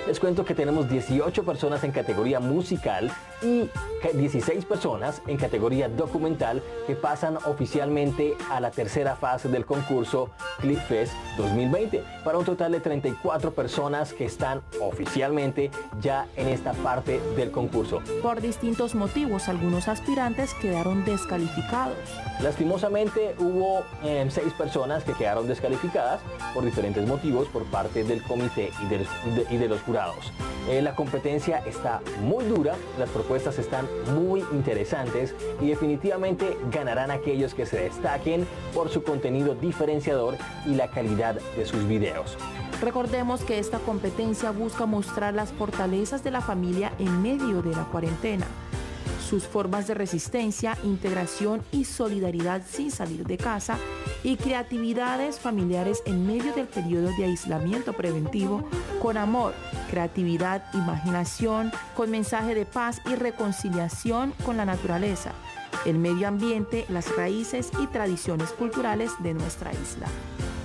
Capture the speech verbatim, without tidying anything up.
Les cuento que tenemos dieciocho personas en categoría musical y dieciséis personas en categoría documental que pasan oficialmente a la tercera fase del concurso ClickFest dos mil veinte, para un total de treinta y cuatro personas que están oficialmente ya en esta parte del concurso. Por distintos motivos, algunos aspirantes quedaron descalificados. Lastimosamente hubo eh, seis personas que quedaron descalificadas por diferentes motivos por parte del comité y de, de, y de los jurados. Eh, la competencia está muy dura, las propuestas están muy interesantes y definitivamente ganarán aquellos que se destaquen por su contenido diferenciador y la calidad de sus videos. Recordemos que esta competencia busca mostrar las fortalezas de la familia en medio de la cuarentena, sus formas de resistencia, integración y solidaridad sin salir de casa y creatividades familiares en medio del periodo de aislamiento preventivo, con amor, creatividad, imaginación, con mensaje de paz y reconciliación con la naturaleza, el medio ambiente, las raíces y tradiciones culturales de nuestra isla.